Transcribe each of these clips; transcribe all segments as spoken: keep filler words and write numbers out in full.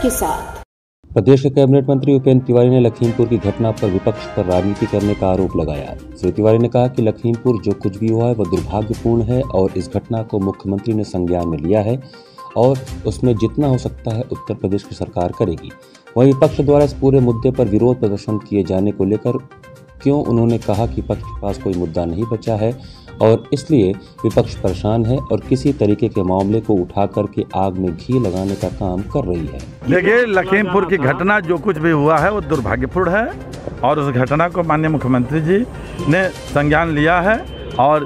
के साथ। प्रदेश के कैबिनेट मंत्री उपेंद्र तिवारी ने लखीमपुर की घटना पर विपक्ष पर राजनीति करने का आरोप लगाया। श्री तिवारी ने कहा कि लखीमपुर जो कुछ भी हुआ है वह दुर्भाग्यपूर्ण है और इस घटना को मुख्यमंत्री ने संज्ञान में लिया है और उसमें जितना हो सकता है उत्तर प्रदेश की सरकार करेगी। वहीं विपक्ष द्वारा इस पूरे मुद्दे पर विरोध प्रदर्शन किए जाने को लेकर क्यों उन्होंने कहा कि विपक्ष के पास कोई मुद्दा नहीं बचा है और इसलिए विपक्ष परेशान है और किसी तरीके के मामले को उठा करके आग में घी लगाने का काम कर रही है। देखिए, लखीमपुर की घटना जो कुछ भी हुआ है वो दुर्भाग्यपूर्ण है और उस घटना को माननीय मुख्यमंत्री जी ने संज्ञान लिया है और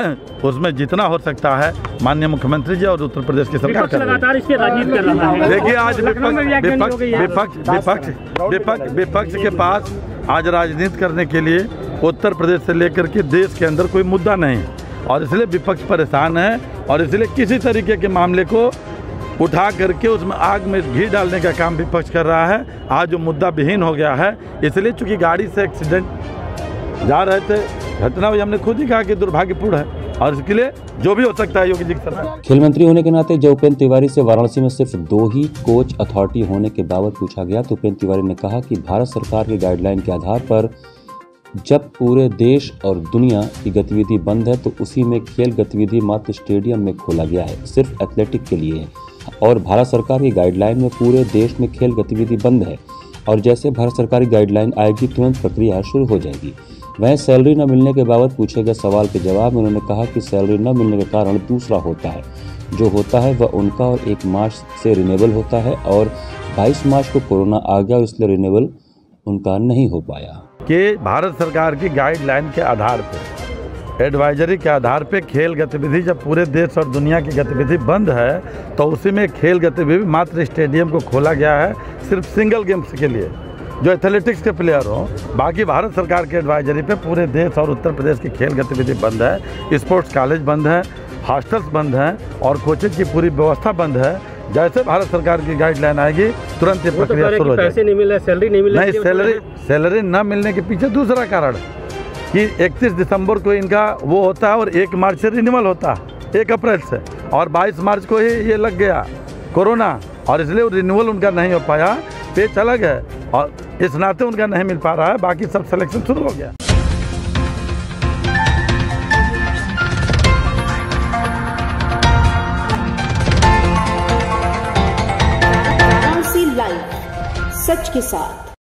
उसमें जितना हो सकता है माननीय मुख्यमंत्री जी और उत्तर प्रदेश की सरकार कर लगातार इसके राजनीति कर रहा है। देखिए, आज विपक्ष विपक्ष विपक्ष विपक्ष विपक्ष के पास आज राजनीति करने के लिए उत्तर प्रदेश से लेकर के देश के अंदर कोई मुद्दा नहीं है और इसलिए विपक्ष परेशान है और इसलिए किसी तरीके के मामले को उठा करके उसमें आग में घी डालने का काम विपक्ष कर रहा है। आज जो मुद्दा विहीन हो गया है, इसलिए चूंकि गाड़ी से एक्सीडेंट जा रहे थे, घटना हुई, हमने खुद ही कहा कि दुर्भाग्यपूर्ण है और इसके लिए जो भी हो सकता है योगी जी की सरकार। खेल मंत्री होने के नाते जब उपेंद्र तिवारी से वाराणसी में सिर्फ दो ही कोच अथॉरिटी होने के बाबत पूछा गया तो उपेंद्र तिवारी ने कहा कि भारत सरकार की गाइडलाइन के आधार पर जब पूरे देश और दुनिया की गतिविधि बंद है तो उसी में खेल गतिविधि मात्र स्टेडियम में खोला गया है, सिर्फ एथलेटिक के लिए है और भारत सरकार की गाइडलाइन में पूरे देश में खेल गतिविधि बंद है और जैसे भारत सरकार की गाइडलाइन आएगी तुरंत प्रक्रिया शुरू हो जाएगी। वहीं सैलरी न मिलने के बाबत पूछे गए सवाल के जवाब में उन्होंने कहा कि सैलरी न मिलने के कारण दूसरा होता है, जो होता है वह उनका और एक मार्च से रिन्यूएबल होता है और बाईस मार्च को कोरोना आ गया इसलिए रिन्यूएबल उनका नहीं हो पाया। कि भारत सरकार की गाइडलाइन के आधार पर, एडवाइजरी के आधार पे खेल गतिविधि जब पूरे देश और दुनिया की गतिविधि बंद है तो उसी में खेल गतिविधि मात्र स्टेडियम को खोला गया है सिर्फ सिंगल गेम्स के लिए जो एथलेटिक्स के प्लेयर हों। बाकी भारत सरकार के एडवाइजरी पे पूरे देश और उत्तर प्रदेश की खेल गतिविधि बंद है, स्पोर्ट्स कॉलेज बंद है, हॉस्टल्स बंद हैं और कोचिंग की पूरी व्यवस्था बंद है। जैसे भारत सरकार की गाइडलाइन आएगी तुरंत ये प्रक्रिया शुरू हो जाएगी। पैसे नहीं मिले, सैलरी नहीं मिले, नहीं सैलरी सैलरी न मिलने के पीछे दूसरा कारण कि इकतीस दिसंबर को इनका वो होता है और एक मार्च से रिन्यूअल होता है, एक अप्रैल से, और बाईस मार्च को ही ये लग गया कोरोना और इसलिए रिन्यूअल उनका नहीं हो पाया। पे चला गया और इस नाते उनका नहीं मिल पा रहा है, बाकी सब सिलेक्शन शुरू हो गया। लाइव सच के साथ।